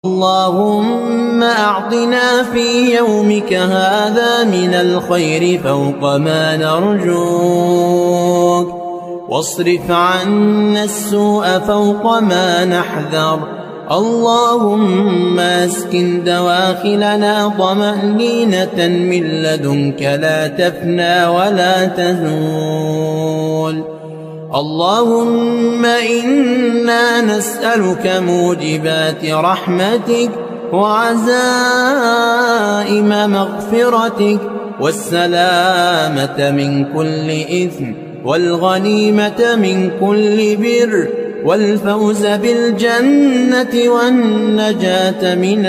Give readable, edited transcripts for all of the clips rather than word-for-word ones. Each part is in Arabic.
اللهم أعطنا في يومك هذا من الخير فوق ما نرجوك، واصرف عنا السوء فوق ما نحذر. اللهم اسكن دواخلنا طمأنينة من لدنك لا تفنى ولا تزول. اللهم إنا نسألك موجبات رحمتك وعزائم مغفرتك والسلامة من كل إثم والغنيمة من كل بر والفوز بالجنة والنجاة من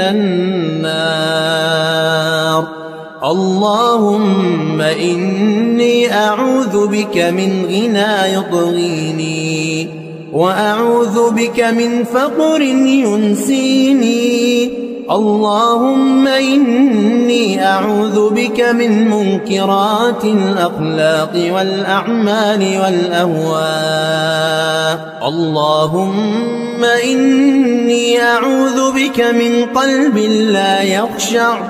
النار. اللهم إني أعوذ بك من غنى يطغيني، وأعوذ بك من فقر ينسيني. اللهم إني أعوذ بك من منكرات الأخلاق والأعمال والأهواء. اللهم إني أعوذ بك من قلب لا يخشع،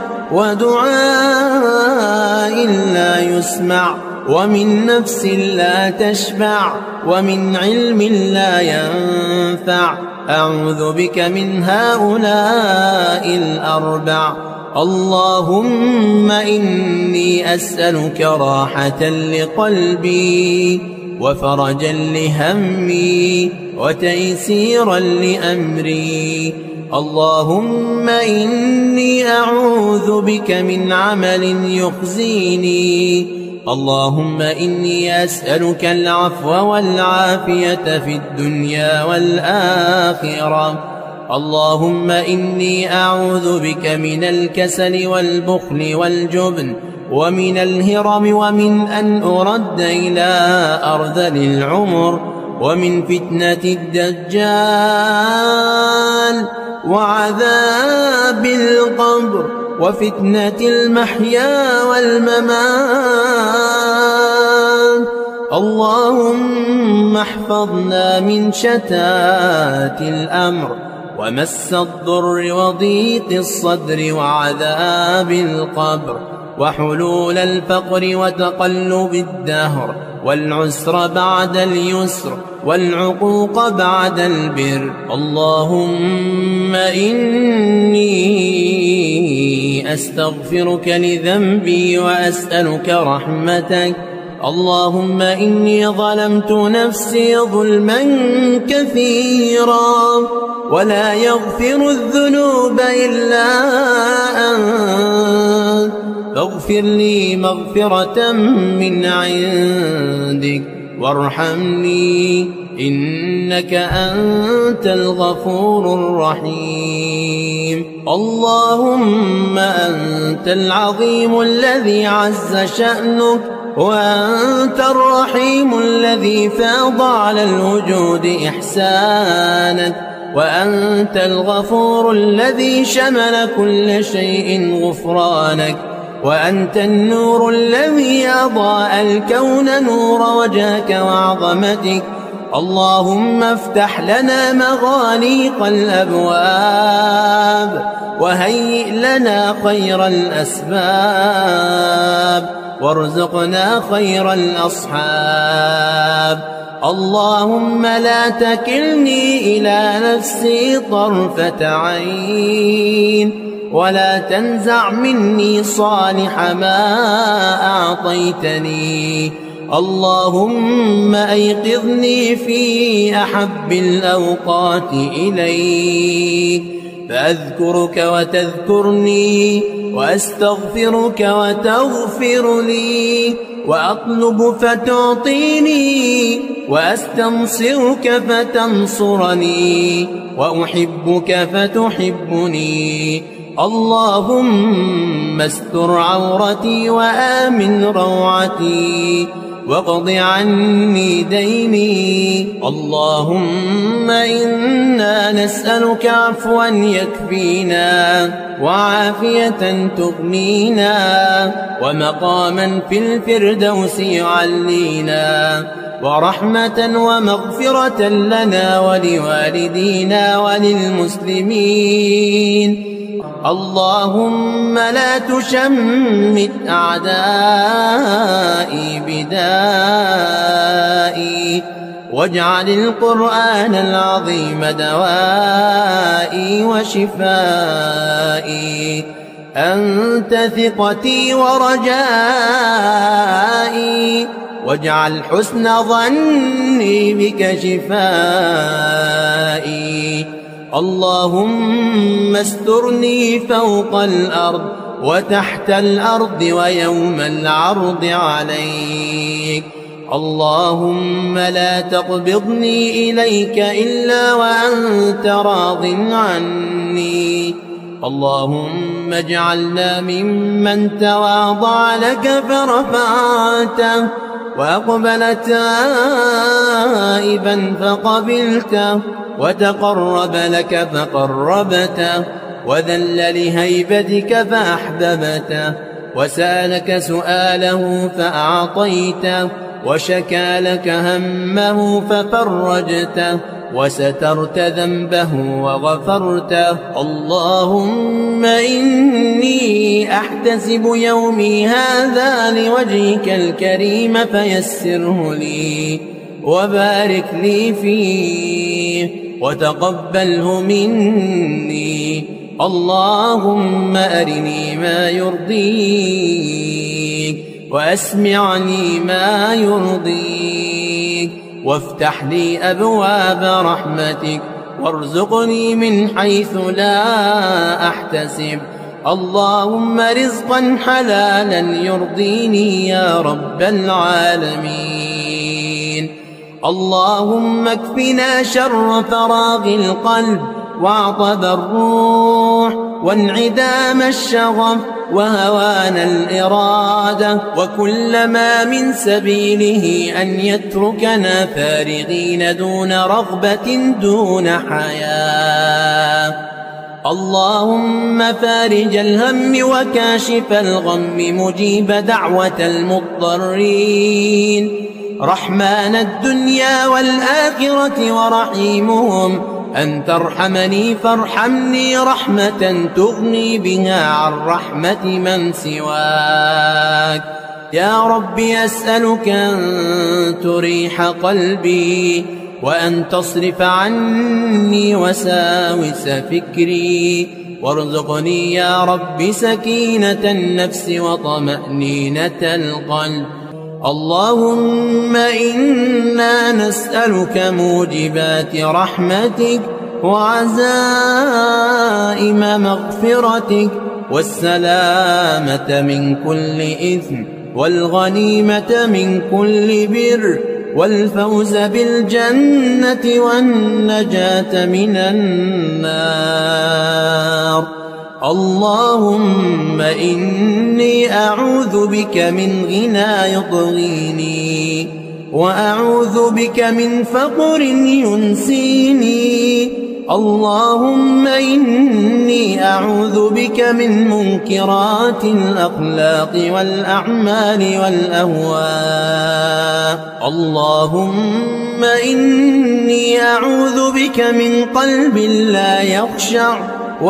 ودعاء لا يسمع، ومن نفس لا تشبع، ومن علم لا ينفع. أعوذ بك من هؤلاء الأربع. اللهم إني أسألك راحة لقلبي وفرجا لهمي وتيسيرا لأمري. اللهم إني أعوذ بك من عمل يخزيني. اللهم إني أسألك العفو والعافية في الدنيا والآخرة. اللهم إني أعوذ بك من الكسل والبخل والجبن ومن الهرم ومن أن أرد إلى أرذل العمر ومن فتنة الدجال وعذاب القبر وفتنة المحيا والممات. اللهم احفظنا من شتات الأمر ومس الضر وضيق الصدر وعذاب القبر وحلول الفقر وتقلب الدهر والعسر بعد اليسر والعقوق بعد البر. اللهم إني أستغفرك لذنبي وأسألك رحمتك. اللهم إني ظلمت نفسي ظلما كثيرا ولا يغفر الذنوب إلا أنت، فاغفر لي مغفرة من عندك وارحمني إنك أنت الغفور الرحيم. اللهم أنت العظيم الذي عز شأنك، وأنت الرحيم الذي فاض على الوجود إحسانك، وأنت الغفور الذي شمل كل شيء غفرانك، وأنت النور الذي أضاء الكون نور وجهك وعظمتك. اللهم افتح لنا مغاليق الأبواب وهيئ لنا خير الأسباب وارزقنا خير الأصحاب. اللهم لا تكلني إلى نفسي طرفة عين ولا تنزع مني صالح ما أعطيتني. اللهم أيقظني في أحب الأوقات إليك فأذكرك وتذكرني، وأستغفرك وتغفر لي، وأطلب فتعطيني، وأستنصرك فتنصرني، وأحبك فتحبني. اللهم استر عورتي وآمن روعتي واقض عني ديني. اللهم إنا نسألك عفوا يكفينا وعافية تغنينا ومقاما في الفردوس يعلينا. ورحمة ومغفرة لنا ولوالدينا وللمسلمين. اللهم لا تشمت أعدائي بدائي، واجعل القرآن العظيم دوائي وشفائي. أنت ثقتي ورجائي، واجعل حسن ظني بك شفائي. اللهم استرني فوق الأرض وتحت الأرض ويوم العرض عليك. اللهم لا تقبضني إليك إلا وأنت راض عني. اللهم اجعلنا ممن تواضع لك فرفعته، وأقبل تائبا فقبلته، وتقرب لك فقربته، وذل لهيبتك فأحببته، وسألك سؤاله فأعطيته، وشكى لك همه ففرجته، وسترت ذنبه وغفرته. اللهم إني أحتسب يومي هذا لوجهك الكريم فيسره لي، وبارك لي فيه، وتقبله مني. اللهم أرني ما يرضيك، وأسمعني ما يرضيك، وافتح لي أبواب رحمتك، وارزقني من حيث لا أحتسب. اللهم رزقا حلالا يرضيني يا رب العالمين. اللهم اكفنا شر فراغ القلب وعطب الروح وانعدام الشغف وهوان الإرادة، وكل ما من سبيله أن يتركنا فارغين دون رغبة دون حياة. اللهم فارج الهم وكاشف الغم مجيب دعوة المضطرين، رحمن الدنيا والآخرة ورحيمهم، أن ترحمني فارحمني رحمة تغني بها عن رحمة من سواك. يا رب أسألك أن تريح قلبي، وأن تصرف عني وساوس فكري، وارزقني يا رب سكينة النفس وطمأنينة القلب. اللهم إنا نسألك موجبات رحمتك وعزائم مغفرتك، والسلامة من كل إثم، والغنيمة من كل بر، والفوز بالجنة والنجاة من النار. اللهم إني أعوذ بك من غنى يطغيني، وأعوذ بك من فقر ينسيني. اللهم إني أعوذ بك من منكرات الأخلاق والأعمال والأهواء. اللهم إني أعوذ بك من قلب لا يخشع،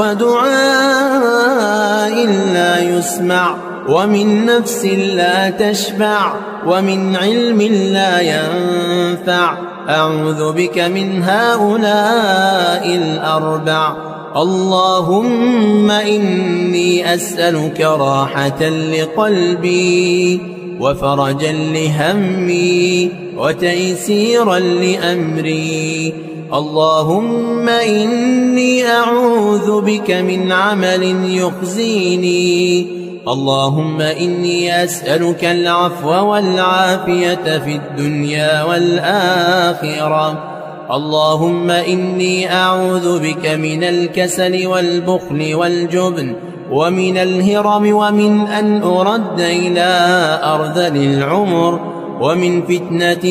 ودعاء لا يسمع، ومن نفس لا تشبع، ومن علم لا ينفع. أعوذ بك من هؤلاء الأربع. اللهم إني أسألك راحة لقلبي، وفرجا لهمي، وتيسيرا لأمري. اللهم إني أعوذ بك من عمل يخزيني. اللهم إني أسألك العفو والعافية في الدنيا والآخرة. اللهم إني أعوذ بك من الكسل والبخل والجبن، ومن الهرم، ومن أن أرد إلى أرذل العمر، ومن فتنة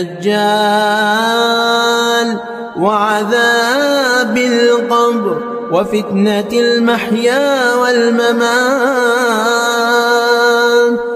الدجال، وعذاب القبر، وفتنة المحيا والممات.